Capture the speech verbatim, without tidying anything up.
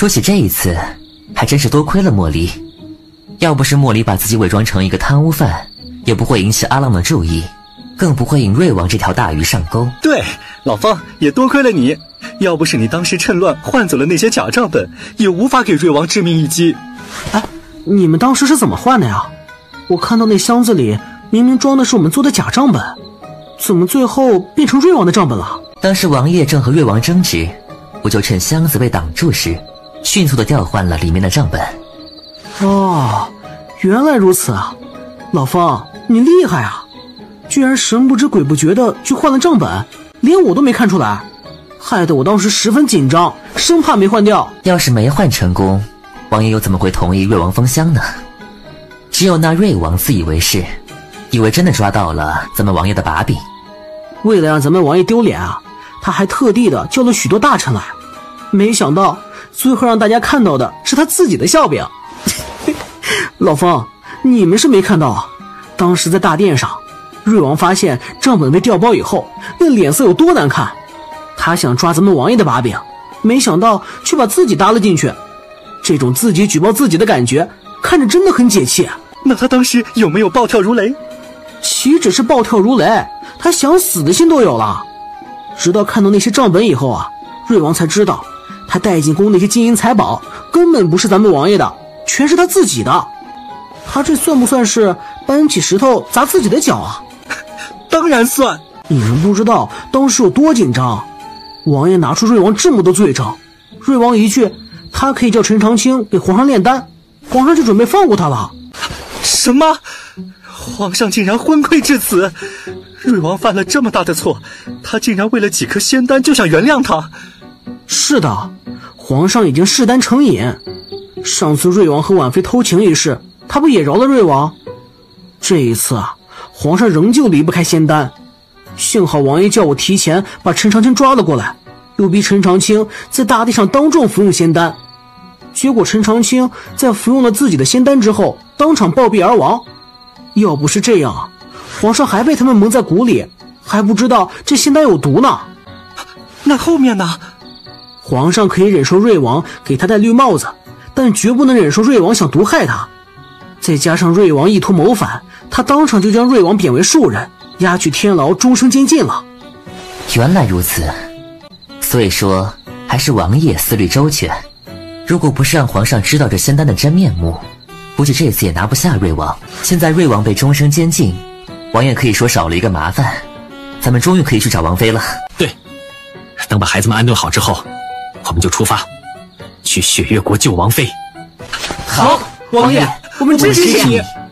说起这一次，还真是多亏了莫离。要不是莫离把自己伪装成一个贪污犯，也不会引起阿浪的注意，更不会引瑞王这条大鱼上钩。 对，老方也多亏了你，要不是你当时趁乱换走了那些假账本，也无法给瑞王致命一击。 哎，你们当时是怎么换的呀？我看到那箱子里明明装的是我们做的假账本，怎么最后变成瑞王的账本了？ 当时王爷正和瑞王争执，我就趁箱子被挡住时，迅速地调换了里面的账本。 哦，原来如此啊！老方，你厉害啊！居然神不知鬼不觉的去换了账本，连我都没看出来，害得我当时十分紧张，生怕没换掉。 要是没换成功，王爷又怎么会同意瑞王封箱呢？只有那瑞王自以为是，以为真的抓到了咱们王爷的把柄。 为了让咱们王爷丢脸啊，他还特地的叫了许多大臣来，没想到最后让大家看到的是他自己的笑柄。老方，你们是没看到啊，当时在大殿上，瑞王发现账本被调包以后，那脸色有多难看。他想抓咱们王爷的把柄，没想到却把自己搭了进去。这种自己举报自己的感觉，看着真的很解气。 那他当时有没有暴跳如雷？ 岂止是暴跳如雷，他想死的心都有了。直到看到那些账本以后啊，瑞王才知道，他带进宫那些金银财宝根本不是咱们王爷的，全是他自己的。他这算不算是搬起石头砸自己的脚啊？ 当然算。 你们不知道当时有多紧张，王爷拿出瑞王这么多罪证，瑞王一句他可以叫陈长青给皇上炼丹，皇上就准备放过他了。 什么？皇上竟然昏聩至此？瑞王犯了这么大的错，他竟然为了几颗仙丹就想原谅他？ 是的，皇上已经视丹成瘾。上次瑞王和婉妃偷情一事，他不也饶了瑞王？这一次啊，皇上仍旧离不开仙丹。幸好王爷叫我提前把陈长青抓了过来，又逼陈长青在大地上当众服用仙丹。结果陈长青在服用了自己的仙丹之后，当场暴毙而亡。要不是这样，皇上还被他们蒙在鼓里，还不知道这仙丹有毒呢。 那后面呢？ 皇上可以忍受瑞王给他戴绿帽子，但绝不能忍受瑞王想毒害他。再加上瑞王意图谋反，他当场就将瑞王贬为庶人，押去天牢，终生监禁了。 原来如此，所以说还是王爷思虑周全。如果不是让皇上知道这仙丹的真面目，估计这次也拿不下瑞王。现在瑞王被终生监禁，王爷可以说少了一个麻烦，咱们终于可以去找王妃了。 对，等把孩子们安顿好之后，我们就出发，去雪月国救王妃。 好，王爷， 我们支持你。